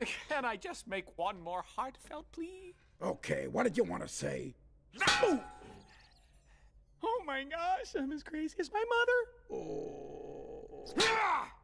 Can I just make one more heartfelt plea? Okay, what did you want to say? Oh my gosh, I'm as crazy as my mother. Oh. Ah!